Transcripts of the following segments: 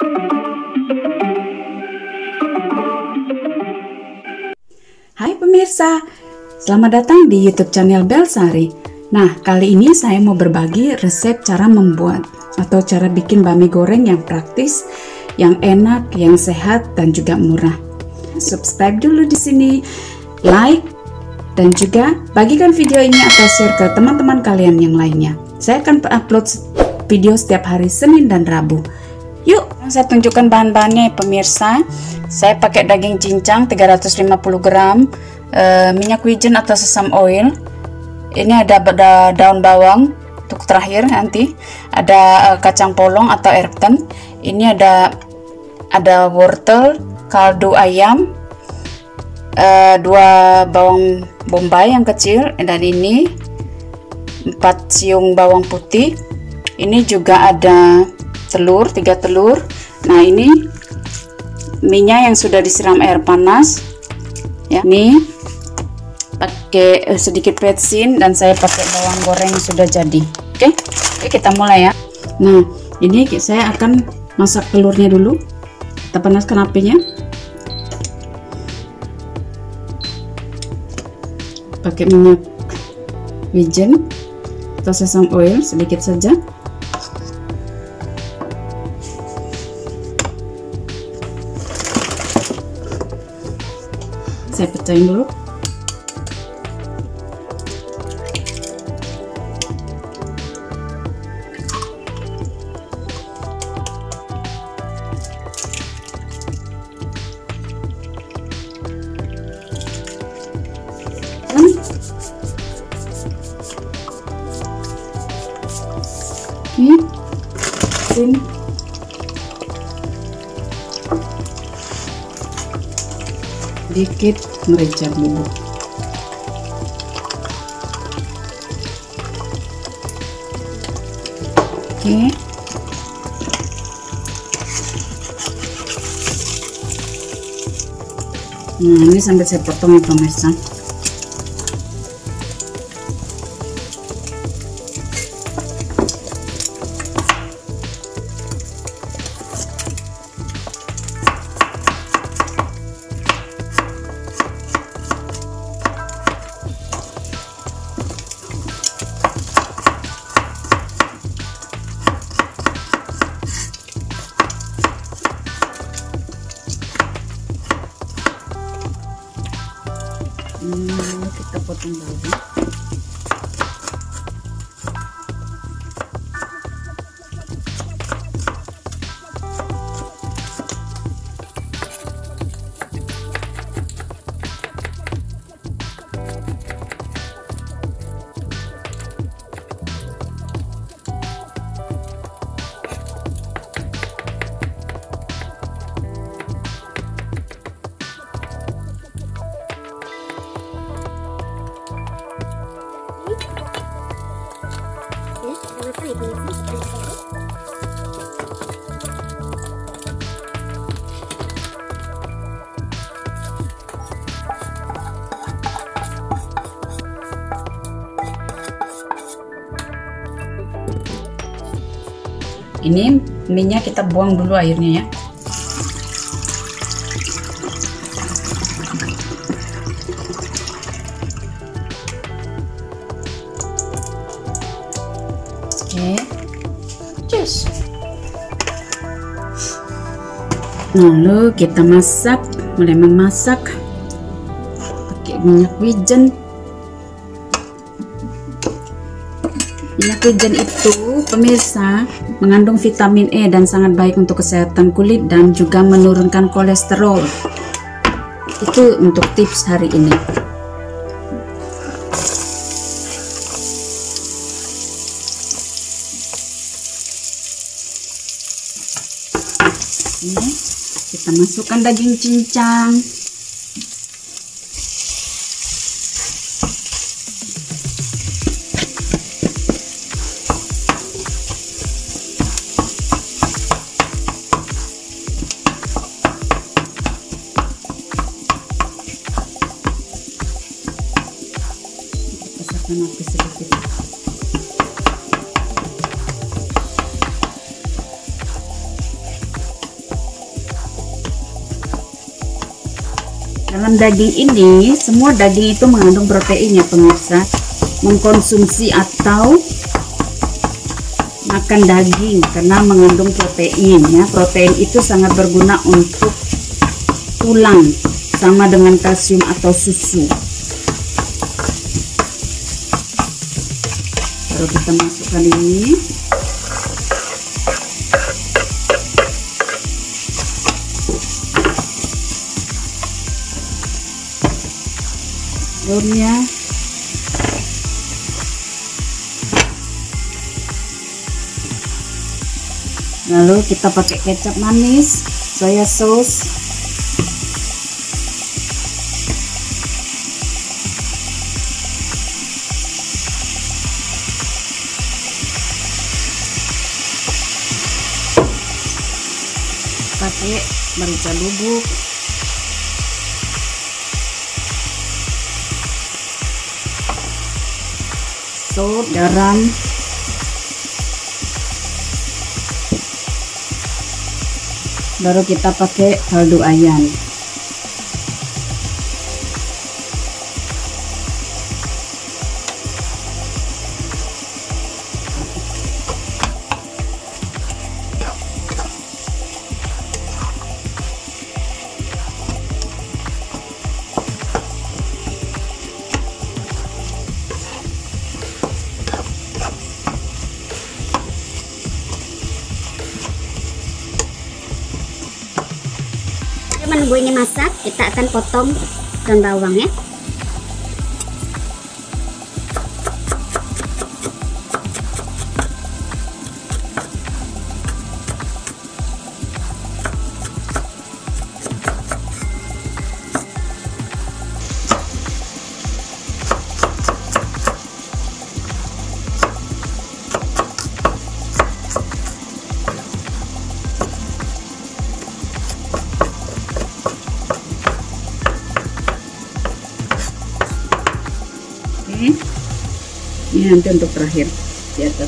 Hai pemirsa, selamat datang di YouTube channel Belsari. Nah, kali ini saya mau berbagi resep cara membuat atau cara bikin bakmi goreng yang praktis, yang enak, yang sehat, dan juga murah. Subscribe dulu di sini, like, dan juga bagikan video ini atau share ke teman-teman kalian yang lainnya. Saya akan upload video setiap hari Senin dan Rabu. Yuk, saya tunjukkan bahan-bahannya pemirsa. Saya pakai daging cincang 350 gram, minyak wijen atau sesam oil. Ini ada daun bawang untuk terakhir nanti. Ada kacang polong atau erten. Ini ada wortel, kaldu ayam, 2 bawang bombay yang kecil, dan ini 4 siung bawang putih. Ini juga ada telur, 3 telur. Nah, ini minyak yang sudah disiram air panas ya. Ini pakai sedikit betsin, dan saya pakai bawang goreng yang sudah jadi. Oke, kita mulai ya. Nah, ini saya akan masak telurnya dulu. Kita panaskan apinya. Pakai minyak wijen atau sesam oil sedikit saja. Saya pecahin dulu. Ini sini. Sedikit merica bubuk. Oke. Nah, ini sampai saya potong ya pemirsa. Kita potong dulu. Ini minyak kita buang dulu airnya ya. Oke, cus. Lalu kita mulai memasak pakai minyak wijen. Minyak wijen itu pemirsa mengandung vitamin E dan sangat baik untuk kesehatan kulit dan juga menurunkan kolesterol. Itu untuk tips hari ini. Ini kita masukkan daging cincang. Pasangkan api sedikit. Dalam daging ini, semua daging itu mengandung protein ya pemirsa. Mengkonsumsi atau makan daging karena mengandung protein ya. Protein itu sangat berguna untuk tulang, sama dengan kalsium atau susu. Baru kita masukkan ini. Telurnya. Lalu kita pakai kecap manis, soya sauce, pakai merica bubuk, salt, garam, baru kita pakai kaldu ayam. Menunggu ini masak, kita akan potong daun bawang ya. Ini nanti untuk terakhir di atas.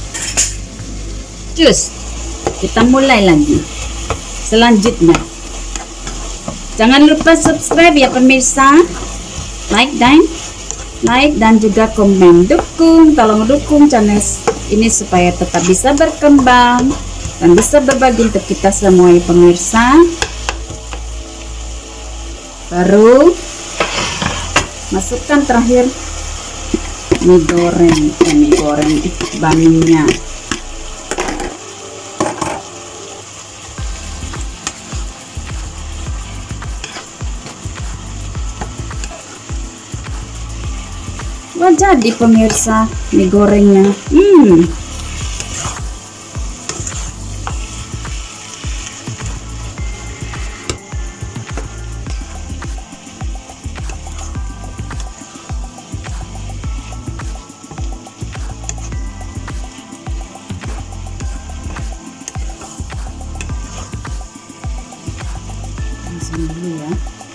Cus, kita mulai lagi. Selanjutnya, jangan lupa subscribe ya pemirsa, like dan juga komen. Tolong dukung channel ini supaya tetap bisa berkembang dan bisa berbagi untuk kita semua ya pemirsa. Baru masukkan terakhir mie goreng, baminya. Wah, jadi pemirsa mie gorengnya. Dulu ya,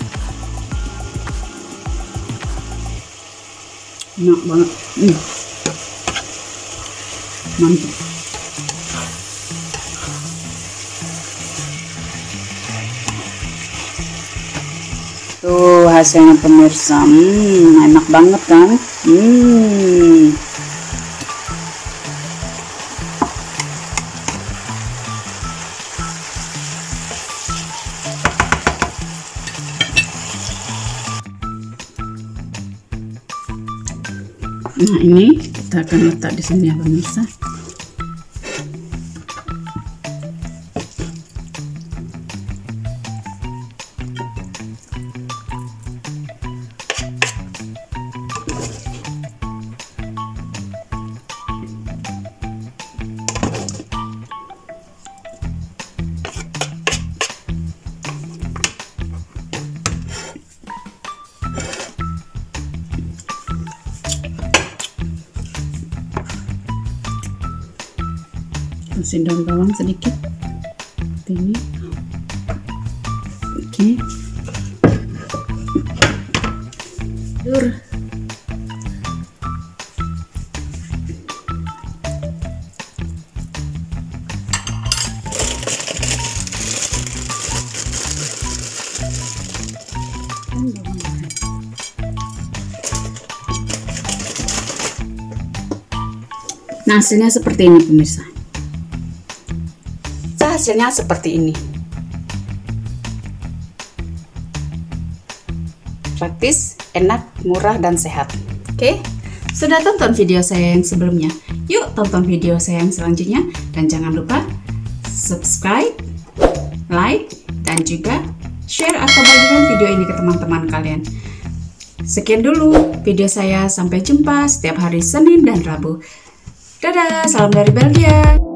enak banget, mantap. Tuh hasilnya pemirsa, enak banget kan. Nah, ini kita akan letak di sini ya pemirsa. Kasih daun bawang sedikit seperti ini. Oke, dur. Nah, hasilnya seperti ini pemirsa. Hasilnya seperti ini. Praktis, enak, murah, dan sehat. Oke? Sudah tonton video saya yang sebelumnya? Yuk tonton video saya yang selanjutnya. Dan jangan lupa subscribe, like, dan juga share atau bagikan video ini ke teman-teman kalian. Sekian dulu video saya. Sampai jumpa setiap hari Senin dan Rabu. Dadah, salam dari Belgia.